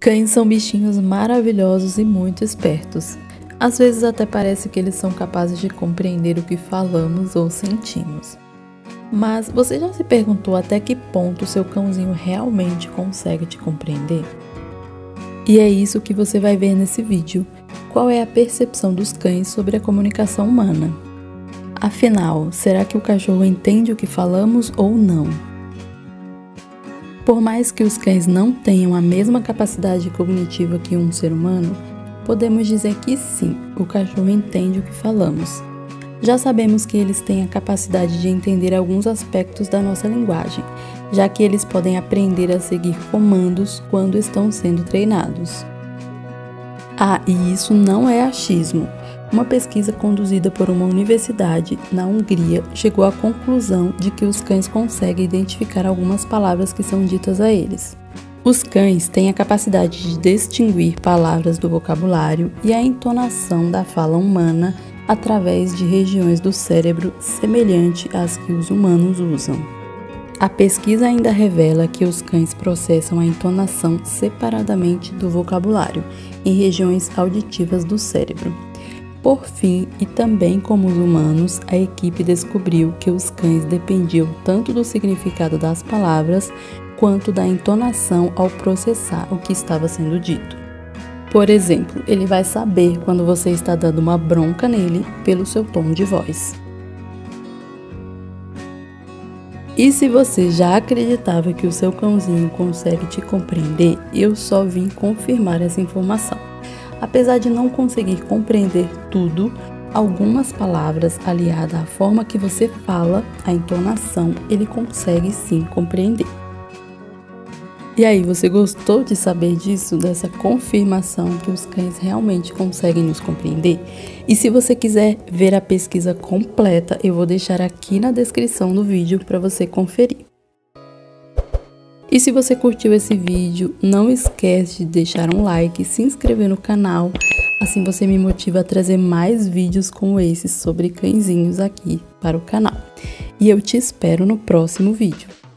Cães são bichinhos maravilhosos e muito espertos. Às vezes até parece que eles são capazes de compreender o que falamos ou sentimos. Mas você já se perguntou até que ponto seu cãozinho realmente consegue te compreender? E é isso que você vai ver nesse vídeo. Qual é a percepção dos cães sobre a comunicação humana? Afinal, será que o cachorro entende o que falamos ou não? Por mais que os cães não tenham a mesma capacidade cognitiva que um ser humano, podemos dizer que sim, o cachorro entende o que falamos. Já sabemos que eles têm a capacidade de entender alguns aspectos da nossa linguagem, já que eles podem aprender a seguir comandos quando estão sendo treinados. Ah, e isso não é achismo. Uma pesquisa conduzida por uma universidade na Hungria chegou à conclusão de que os cães conseguem identificar algumas palavras que são ditas a eles. Os cães têm a capacidade de distinguir palavras do vocabulário e a entonação da fala humana através de regiões do cérebro semelhante às que os humanos usam. A pesquisa ainda revela que os cães processam a entonação separadamente do vocabulário em regiões auditivas do cérebro. Por fim, e também como os humanos, a equipe descobriu que os cães dependiam tanto do significado das palavras quanto da entonação ao processar o que estava sendo dito. Por exemplo, ele vai saber quando você está dando uma bronca nele pelo seu tom de voz. E se você já acreditava que o seu cãozinho consegue te compreender, eu só vim confirmar essa informação. Apesar de não conseguir compreender tudo, algumas palavras aliadas à forma que você fala, a entonação, ele consegue sim compreender. E aí, você gostou de saber disso, dessa confirmação que os cães realmente conseguem nos compreender? E se você quiser ver a pesquisa completa, eu vou deixar aqui na descrição do vídeo para você conferir. E se você curtiu esse vídeo, não esquece de deixar um like e se inscrever no canal, assim você me motiva a trazer mais vídeos como esses sobre cãezinhos aqui para o canal. E eu te espero no próximo vídeo.